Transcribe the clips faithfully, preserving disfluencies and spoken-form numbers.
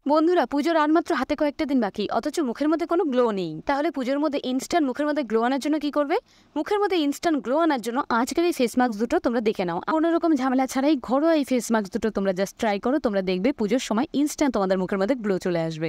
বন্ধুরা, পুজোর আর মাত্র হাতে কয়েকটা দিন বাকি, অথচ মুখের মধ্যে কোনো গ্লো নেই। তাহলে পুজোর মধ্যে ইনস্ট্যান্ট মুখের মধ্যে গ্লো আনার জন্য কি করবে? মুখের মধ্যে ইনস্ট্যান্ট গ্লো আনার জন্য আজকের এই ফেস মাস্ক দুটো তোমরা দেখে নাও। কোনো রকম ঝামেলা ছাড়াই ঘরোয়া এই ফেস মাস্ক দুটো তোমরা জাস্ট ট্রাই করো, তোমরা দেখবে পুজোর সময় ইনস্ট্যান্ট তোমাদের মুখের মধ্যে গ্লো চলে আসবে।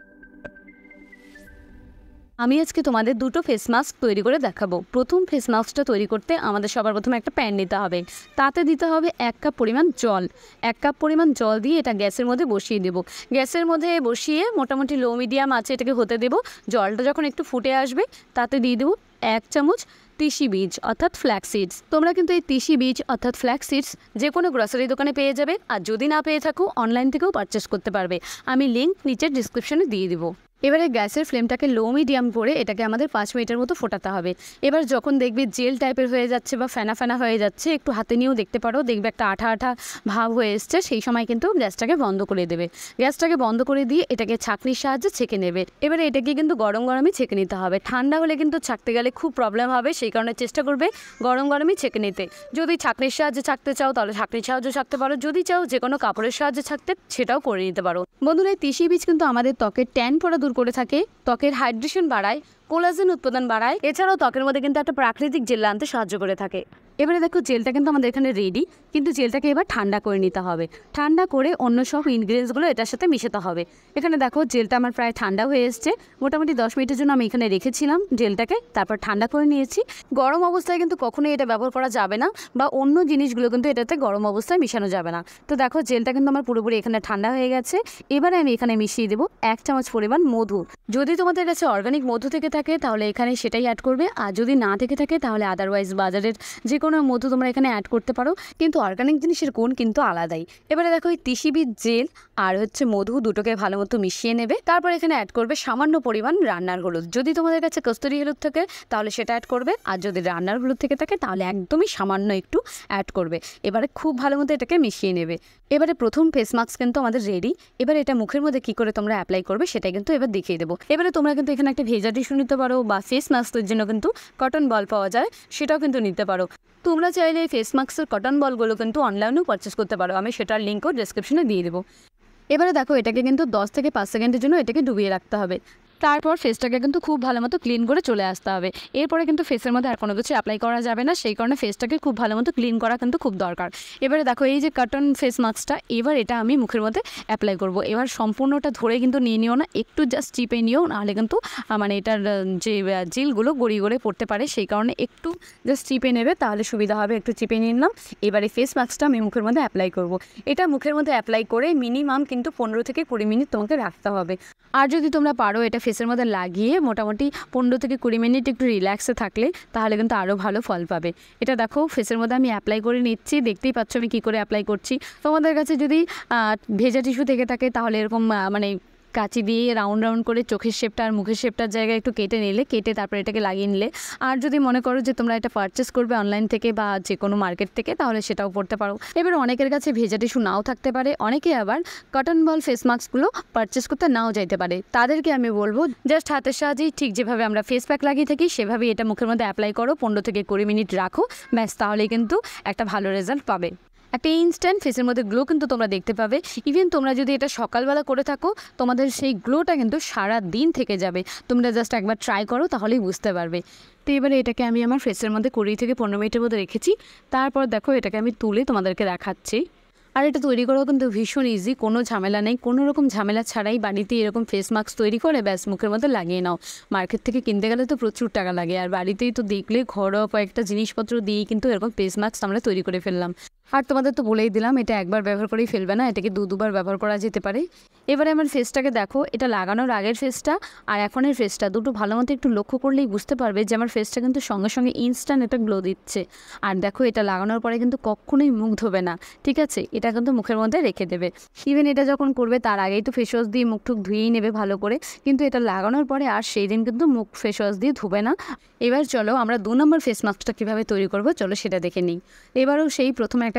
আমি আজকে তোমাদের দুটো ফেস মাস্ক তৈরি করে দেখাবো। প্রথম ফেস মাস্কটা তৈরি করতে আমাদের সবার প্রথমে একটা প্যান নিতে হবে। তাতে দিতে হবে এক কাপ পরিমাণ জল। এক কাপ পরিমাণ জল দিয়ে এটা গ্যাসের মধ্যে বসিয়ে দেবো। গ্যাসের মধ্যে বসিয়ে মোটামুটি লো মিডিয়াম আছে এটাকে হতে দেবো। জলটা যখন একটু ফুটে আসবে তাতে দিয়ে দেবো এক চামচ তিসি বীজ অর্থাৎ ফ্ল্যাক্স সিডস। তোমরা কিন্তু এই তিসি বীজ অর্থাৎ ফ্ল্যাক্স সিডস যে কোনো গ্রসারি দোকানে পেয়ে যাবে, আর যদি না পেয়ে থাকো অনলাইন থেকেও পারচেস করতে পারবে। আমি লিঙ্ক নিচের ডিসক্রিপশনে দিয়ে দিব। এবারে গ্যাসের ফ্লেমটাকে লো মিডিয়াম করে এটাকে আমাদের পাঁচ মিনিটের মতো ফোটাতে হবে। এবার যখন দেখবে জেল টাইপের হয়ে যাচ্ছে বা ফেনা ফেনা হয়ে যাচ্ছে, একটু হাতে নিয়েও দেখতে পারো, দেখবে একটা আঠা আঠা ভাব হয়ে এসছে, সেই সময় কিন্তু গ্যাসটাকে বন্ধ করে দেবে। গ্যাসটাকে বন্ধ করে দিয়ে এটাকে ছাঁকনির সাহায্যে ছেঁকে নেবে। এবারে এটাকে কিন্তু গরম গরমই ছেঁকে নিতে হবে। ঠান্ডা হলে কিন্তু ছাঁকতে গেলে খুব প্রবলেম হবে, সেই কারণে চেষ্টা করবে গরম গরমই ছেঁকে নিতে। যদি ছাঁকনির সাহায্যে ছাঁকতে চাও তাহলে ছাঁকনির সাহায্যে ছাঁকতে পারো, যদি চাও যে কোনো কাপড়ের সাহায্যে ছাঁকতে সেটাও করে নিতে পারো। বন্ধুরা, এই তিসি বীজ কিন্তু আমাদের ত্বকের ট্যান পড়া দূর করে থাকে, ত্বকের হাইড্রেশন বাড়ায়, কোলাজেন উৎপাদন বাড়ায়, এছাড়াও ত্বকের মধ্যে কিন্তু একটা প্রাকৃতিক জেল আনতে সাহায্য করে থাকে। এবারে দেখো জেলটা কিন্তু আমাদের এখানে রেডি, কিন্তু জেলটাকে এবার ঠান্ডা করে নিতে হবে। ঠান্ডা করে অন্য সব ইনগ্রিডিয়েন্টসগুলো এটার সাথে মিশাতে হবে। এখানে দেখো জেলটা আমার প্রায় ঠান্ডা হয়ে এসছে। মোটামুটি দশ মিনিটের জন্য আমি এখানে রেখেছিলাম জেলটাকে, তারপর ঠান্ডা করে নিয়েছি। গরম অবস্থায় কিন্তু কখনোই এটা ব্যবহার করা যাবে না, বা অন্য জিনিসগুলো কিন্তু এটাতে গরম অবস্থায় মিশানো যাবে না। তো দেখো জেলটা কিন্তু আমার পুরোপুরি এখানে ঠান্ডা হয়ে গেছে। এবারে আমি এখানে মিশিয়ে দেবো এক চামচ পরিমাণ মধু। যদি তোমাদের কাছে অর্গানিক মধু থেকে থাকে তাহলে এখানে সেটাই অ্যাড করবে, আর যদি না থেকে থাকে তাহলে আদারওয়াইজ বাজারের যে কোনো মধু তোমরা এখানে অ্যাড করতে পারো, কিন্তু অর্গানিক জিনিসের গুণ কিন্তু আলাদাই। এবারে দেখো এই তিসি বীজ জেল আর হচ্ছে মধু দুটোকে ভালো মতো মিশিয়ে নেবে। তারপর এখানে অ্যাড করবে সামান্য পরিমাণ রান্নার হলুদ। যদি তোমাদের কাছে কস্তুরি হলুদ থাকে তাহলে সেটা অ্যাড করবে, আর যদি রান্নার হলুদ থেকে থাকে তাহলে একদমই সামান্য একটু অ্যাড করবে। এবারে খুব ভালো মতো এটাকে মিশিয়ে নেবে। এবারে প্রথম ফেস মাস্ক কিন্তু আমাদের রেডি। এবারে এটা মুখের মধ্যে কি করে তোমরা অ্যাপ্লাই করবে সেটা কিন্তু এবার দেখিয়ে দেবো। এবারে তোমরা কিন্তু এখানে একটা ভেজা টিস্যু নিতে পারো, বা ফেস মাস্কের জন্য কিন্তু কটন বল পাওয়া যায়, সেটাও কিন্তু নিতে পারো। তোমরা চাইলে এই ফেস মাস্কের কটন বলগুলো কিন্তু অনলাইনেও পারচেস করতে পারো, আমি সেটার লিঙ্কও ডেসক্রিপশনে দিয়ে দেবো। এবারে দেখো এটাকে কিন্তু দশ থেকে পাঁচ সেকেন্ডের জন্য এটাকে ডুবিয়ে রাখতে হবে। তারপর ফেসটাকে কিন্তু খুব ভালো মতো ক্লিন করে চলে আসতে হবে। এরপরে কিন্তু ফেসের মধ্যে আর কোনো কিছু অ্যাপ্লাই করা যাবে না, সেই কারণে ফেসটাকে খুব ভালো মতো ক্লিন করা কিন্তু খুব দরকার। এবারে দেখো এই যে কটন ফেস মাস্কটা, এবার এটা আমি মুখের মধ্যে অ্যাপ্লাই করব। এবার সম্পূর্ণটা ধরে কিন্তু নিয়ে নিও না, একটু জাস্ট চিপে নিও, নাহলে কিন্তু মানে এটার যে জেলগুলো গড়িয়ে গড়ে পড়তে পারে, সেই কারণে একটু জাস্ট চিপে নেবে, তাহলে সুবিধা হবে। একটু চিপে নিলাম। এবারে ফেস মাস্কটা আমি মুখের মধ্যে অ্যাপ্লাই করব। এটা মুখের মধ্যে অ্যাপ্লাই করে মিনিমাম কিন্তু পনেরো থেকে কুড়ি মিনিট তোমাকে রাখতে হবে। আর যদি তোমরা পারো এটা ফেসের মধ্যে লাগিয়ে মোটামুটি পনেরো থেকে কুড়ি মিনিট একটু রিল্যাক্সে থাকলে তাহলে কিন্তু আরও ভালো ফল পাবে। এটা দেখো ফেসের মধ্যে আমি অ্যাপ্লাই করে নিচ্ছি, দেখতেই পাচ্ছ আমি কী করে অ্যাপ্লাই করছি। তোমাদের কাছে যদি ভেজা টিস্যু থেকে থাকে তাহলে এরকম মানে কাঁচি দিয়ে রাউন্ড রাউন্ড করে চোখের শেপটা আর মুখের শেপটার জায়গায় একটু কেটে নিলে, কেটে তারপরে এটাকে লাগিয়ে নিলে। আর যদি মনে করো যে তোমরা এটা পারচেস করবে অনলাইন থেকে বা যে কোনো মার্কেট থেকে, তাহলে সেটাও করতে পারো। এবার অনেকের কাছে ভেজা টিস্যু নাও থাকতে পারে, অনেকে আবার কটন বল ফেস মাস্কগুলো পারচেস করতে নাও যাইতে পারে। তাদেরকে আমি বলবো জাস্ট হাতের সাহায্যেই ঠিক যেভাবে আমরা ফেস প্যাক লাগিয়ে থাকি সেভাবেই এটা মুখের মধ্যে অ্যাপ্লাই করো, পনেরো থেকে কুড়ি মিনিট রাখো, ব্যাস, তাহলেই কিন্তু একটা ভালো রেজাল্ট পাবে। একটা ইনস্ট্যান্ট ফেসের মধ্যে গ্লো কিন্তু তোমরা দেখতে পাবে। ইভেন তোমরা যদি এটা সকালবেলা করে থাকো তোমাদের সেই গ্লোটা কিন্তু সারা দিন থেকে যাবে। তোমরা জাস্ট একবার ট্রাই করো তাহলেই বুঝতে পারবে। তো এবারে এটাকে আমি আমার ফেসের মধ্যে কুড়ি থেকে পনেরো মিনিটের মধ্যে রেখেছি। তারপর দেখো এটাকে আমি তুলে তোমাদেরকে দেখাচ্ছি। আর এটা তৈরি করাও কিন্তু ভীষণ ইজি, কোনো ঝামেলা নেই। কোনো রকম ঝামেলা ছাড়াই বাড়িতে এরকম ফেস মাস্ক তৈরি করে ব্যাস মুখের মধ্যে লাগিয়ে নাও। মার্কেট থেকে কিনতে গেলে তো প্রচুর টাকা লাগে, আর বাড়িতেই তো দেখলে ঘরোয়া কয়েকটা জিনিসপত্র দিয়েই কিন্তু এরকম ফেস মাস্ক আমরা তৈরি করে ফেললাম। আর তোমাদের তো বলেই দিলাম এটা একবার ব্যবহার করেই ফেলবে না, এটাকে দু দুবার ব্যবহার করা যেতে পারে। এবারে আমার ফেসটাকে দেখো, এটা লাগানোর আগের ফেসটা আর এখনের ফেসটা দুটো ভালো মতো একটু লক্ষ্য করলেই বুঝতে পারবে যে আমার ফেসটা কিন্তু সঙ্গে সঙ্গে ইনস্ট্যান্ট একটা গ্লো দিচ্ছে। আর দেখো এটা লাগানোর পরে কিন্তু কখনোই মুখ ধোবে না, ঠিক আছে? এটা কিন্তু মুখের মধ্যে রেখে দেবে। ইভেন এটা যখন করবে তার আগেই তো ফেস ওয়াশ দিয়ে মুখ টুক ধুয়েই নেবে ভালো করে, কিন্তু এটা লাগানোর পরে আর সেই দিন কিন্তু মুখ ফেস ওয়াশ দিয়ে ধুবে না। এবার চলো আমরা দু নম্বর ফেস মাস্কটা কীভাবে তৈরি করবো চলো সেটা দেখে নিই। এবারও সেই প্রথমে একটা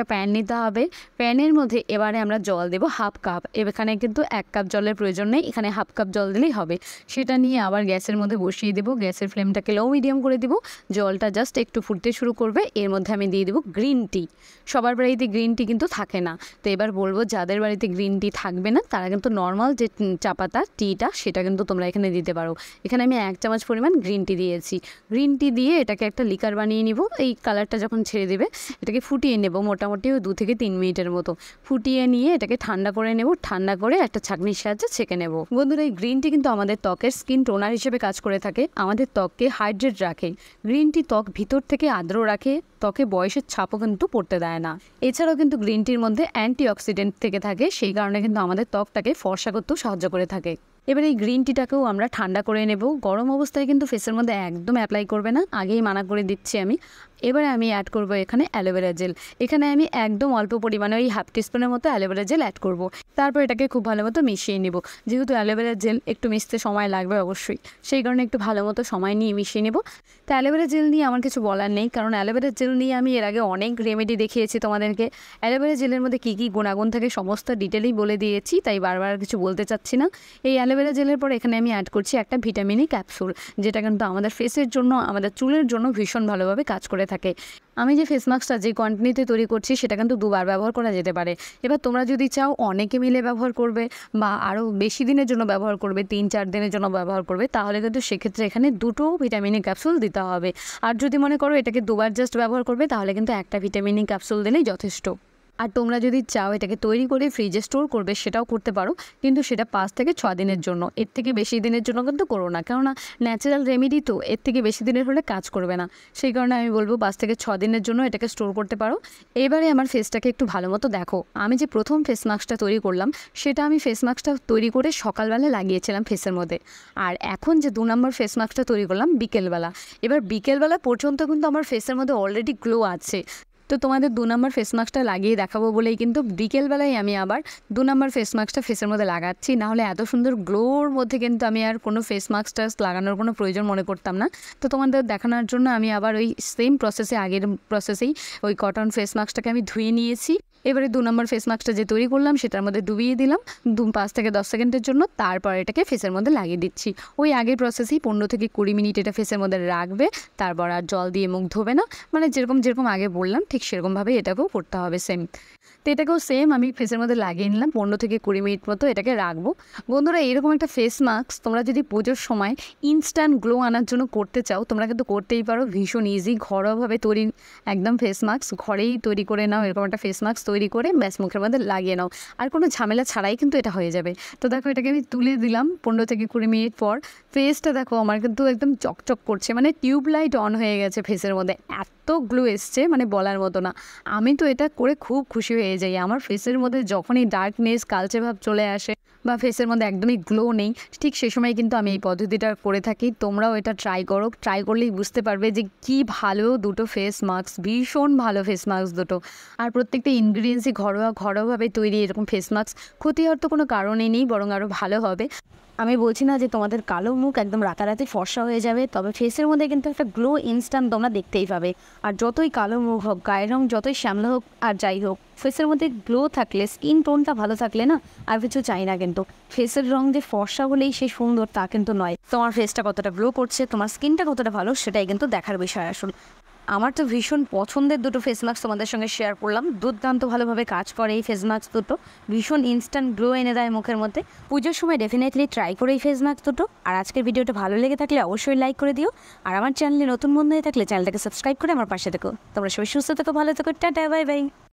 প্যান নিতে হবে। প্যানের মধ্যে এবারে আমরা জল দেবো হাফ কাপ। এখানে কিন্তু এক কাপ জলের প্রয়োজন নেই, এখানে হাফ কাপ জল দিলেই হবে। সেটা নিয়ে আবার গ্যাসের মধ্যে বসিয়ে দেবো। গ্যাসের ফ্লেমটাকে লো মিডিয়াম করে দিব। জলটা জাস্ট একটু ফুটতে শুরু করবে। এর মধ্যে আমি দিয়ে দেবো গ্রিন টি। সবার বাড়িতে গ্রিন টি কিন্তু থাকে না, তো এবার বলবো যাদের বাড়িতে গ্রিন টি থাকবে না তারা কিন্তু নর্মাল যে চা পাতা টিটা সেটা কিন্তু তোমরা এখানে দিতে পারো। এখানে আমি এক চামচ পরিমাণ গ্রিন টি দিয়েছি। গ্রিন টি দিয়ে এটাকে একটা লিকার বানিয়ে নিব। এই কালারটা যখন ছেড়ে দেবে এটাকে ফুটিয়ে নেব মোটামুটি দু থেকে তিন মিনিটের মতো। ফুটিয়ে নিয়ে এটাকে ঠান্ডা করে নেব। ঠান্ডা করে একটা ছাঁকনির সাহায্যে ছেঁকে নেব। বন্ধুরা, এই গ্রিন টি কিন্তু আমাদের ত্বকের স্কিন টোনার হিসেবে কাজ করে থাকে, আমাদের ত্বককে হাইড্রেট রাখে। গ্রিন টি ত্বক ভিতর থেকে আর্দ্র রাখে, ত্বকে বয়সের ছাপও কিন্তু পড়তে দেয় না। এছাড়াও কিন্তু গ্রিন টির মধ্যে অ্যান্টিঅক্সিডেন্ট থেকে থাকে, সেই কারণে কিন্তু আমাদের ত্বকটাকে ফর্সা করতেও সাহায্য করে থাকে। এবার এই গ্রিন টিটাকেও আমরা ঠান্ডা করে নেব। গরম অবস্থায় কিন্তু ফেসের মধ্যে একদম অ্যাপ্লাই করবে না, আগেই মানা করে দিচ্ছি আমি। এবারে আমি অ্যাড করব এখানে অ্যালোভেরা জেল। এখানে আমি একদম অল্প পরিমাণে ওই হাফ টিস্পুনের মতো অ্যালোভেরা জেল অ্যাড করব। তারপর এটাকে খুব ভালো মতো মিশিয়ে নেব। যেহেতু অ্যালোভেরা জেল একটু মিশতে সময় লাগবে অবশ্যই, সেই কারণে একটু ভালো মতো সময় নিয়ে মিশিয়ে নেব। তো অ্যালোভেরা জেল নিয়ে আমার কিছু বলার নেই, কারণ অ্যালোভেরা জেল নিয়ে আমি এর আগে অনেক রেমেডি দেখিয়েছি তোমাদেরকে। অ্যালোভেরা জেলের মধ্যে কী কী গুণাগুণ থাকে সমস্ত ডিটেলেই বলে দিয়েছি, তাই বারবার কিছু বলতে চাচ্ছি না। এই অ্যালোভেরা জেলের পর এখানে আমি অ্যাড করছি একটা ভিটামিনি ক্যাপসুল, যেটা কিন্তু আমাদের ফেসের জন্য, আমাদের চুলের জন্য ভীষণ ভালোভাবে কাজ করে থাকে। আমি যে ফেস মাস্কটা যে কোয়ান্টিটিতে তৈরি করছি সেটা কিন্তু দুবার ব্যবহার করা যেতে পারে। এবার তোমরা যদি চাও অনেকে মিলে ব্যবহার করবে বা আরও বেশি দিনের জন্য ব্যবহার করবে, তিন চার দিনের জন্য ব্যবহার করবে, তাহলে কিন্তু সেক্ষেত্রে এখানে দুটো ভিটামিনি ক্যাপসুল দিতে হবে। আর যদি মনে করো এটাকে দুবার জাস্ট ব্যবহার করবে তাহলে কিন্তু একটা ভিটামিনি ক্যাপসুল দিলেই যথেষ্ট। আর তোমরা যদি চাও এটাকে তৈরি করে ফ্রিজে স্টোর করবে সেটাও করতে পারো, কিন্তু সেটা পাঁচ থেকে ছ দিনের জন্য, এর থেকে বেশি দিনের জন্য কিন্তু করো না, কেননা ন্যাচারাল রেমেডি তো এর থেকে বেশি দিনের হলে কাজ করবে না। সেই কারণে আমি বলবো পাঁচ থেকে ছ দিনের জন্য এটাকে স্টোর করতে পারো। এবারে আমার ফেসটাকে একটু ভালো মতো দেখো। আমি যে প্রথম ফেস মাস্কটা তৈরি করলাম সেটা আমি ফেস মাস্কটা তৈরি করে সকালবেলা লাগিয়েছিলাম ফেসের মধ্যে, আর এখন যে দু নম্বর ফেস মাস্কটা তৈরি করলাম বিকেলবেলা। এবার বিকেলবেলা পর্যন্ত কিন্তু আমার ফেসের মধ্যে অলরেডি গ্লো আছে। তো তোমাদের দু নম্বর ফেস মাস্কটা লাগিয়ে দেখাবো বলেই কিন্তু বিকেলবেলায় আমি আবার দু নম্বর ফেস মাস্কটা ফেসের মধ্যে লাগাচ্ছি। নাহলে এত সুন্দর গ্লোর মধ্যে কিন্তু আমি আর কোনো ফেস মাস্কটা লাগানোর কোনো প্রয়োজন মনে করতাম না। তো তোমাদের দেখানোর জন্য আমি আবার ওই সেম প্রসেসে, আগের প্রসেসেই ওই কটন ফেস মাস্কটাকে আমি ধুয়ে নিয়েছি। এবারে দু নম্বর ফেস মাস্কটা যে তৈরি করলাম সেটার মধ্যে ডুবিয়ে দিলাম দু পাঁচ থেকে দশ সেকেন্ডের জন্য। তারপর এটাকে ফেসের মধ্যে লাগিয়ে দিচ্ছি। ওই আগের প্রসেসেই পনেরো থেকে কুড়ি মিনিট এটা ফেসের মধ্যে রাখবে। তারপর আর জল দিয়ে মুখ ধোবে না, মানে যেরকম যেরকম আগে বললাম ঠিক সেরকমভাবে এটাকেও করতে হবে সেম। তো এটাকেও সেম আমি ফেসের মধ্যে লাগিয়ে নিলাম, পনেরো থেকে কুড়ি মিনিট মতো এটাকে রাখবো। বন্ধুরা, এরকম একটা ফেস মাস্ক তোমরা যদি পুজোর সময় ইনস্ট্যান্ট গ্লো আনার জন্য করতে চাও তোমরা কিন্তু করতেই পারো। ভীষণ ইজি, ঘরোয়াভাবে তৈরি একদম ফেস মাস্ক। ঘরেই তৈরি করে নাও এরকম একটা ফেস মাস্ক তৈরি করে ব্যাস মুখের মধ্যে লাগিয়ে নাও, আর কোনো ঝামেলা ছাড়াই কিন্তু এটা হয়ে যাবে। তো দেখো এটাকে আমি তুলে দিলাম পনেরো থেকে কুড়ি মিনিট পর। ফেসটা দেখো আমার কিন্তু একদম চকচক করছে, মানে টিউবলাইট অন হয়ে গেছে ফেসের মধ্যে, এত গ্লো এসছে মানে বলার মতো না। আমি তো এটা করে খুব খুশি হয়ে যাই। আমার ফেসের মধ্যে যখনই ডার্কনেস, কালচে ভাব চলে আসে বা ফেসের মধ্যে একদমই গ্লো নেই, ঠিক সে সময় কিন্তু আমি এই পদ্ধতিটা করে থাকি। তোমরাও এটা ট্রাই করো, ট্রাই করলেই বুঝতে পারবে যে কি ভালো দুটো ফেস মাস্ক, ভীষণ ভালো ফেস মাস্ক দুটো। আর প্রত্যেকটা ইনগ্রিডিয়েন্টসই ঘরোয়া, ঘরোয়াভাবে তৈরি এরকম ফেস মাস্ক। ক্ষতি হওয়ার তো কোনো কারণই নেই, বরং আরও ভালো হবে। আমি বলছি না যে তোমাদের কালো মুখ একদম রাতারাতি ফর্সা হয়ে যাবে, তবে ফেসের মধ্যে কিন্তু একটা গ্লো ইনস্ট্যান্ট তোমরা দেখতেই পাবে। আর যতই কালো মুখ হোক, গায়ের রং যতই শ্যামলা হোক আর যাই হোক, ফেসের মধ্যে গ্লো থাকলে, স্কিন টোনটা ভালো থাকলে না আর কিছু চাই না। কিন্তু ফেসের রং যে ফর্সা হলেই সে সুন্দর তা কিন্তু নয়। তোমার ফেসটা কতটা গ্লো করছে, তোমার স্কিনটা কতটা ভালো, সেটাই কিন্তু দেখার বিষয় আসল। আমার তো ভীষণ পছন্দের দুটো ফেস মাস্ক তোমাদের সঙ্গে শেয়ার করলাম। দুর্দান্ত ভালোভাবে কাজ করে এই ফেস মাস্ক দুটো, ভীষণ ইনস্ট্যান্ট গ্লো এনে দেয় মুখের মধ্যে। পুজোর সময় ডেফিনেটলি ট্রাই করে এই ফেস মাস্ক দুটো। আর আজকের ভিডিওটা ভালো লেগে থাকলে অবশ্যই লাইক করে দিও। আর আমার চ্যানেলে নতুন বন্ধু হয়ে থাকলে চ্যানেলটাকে সাবস্ক্রাইব করে আমার পাশে থেকো। তোমরা সবাই সুস্থ থেকো, ভালো থেকো, টাটা, বাই বাই।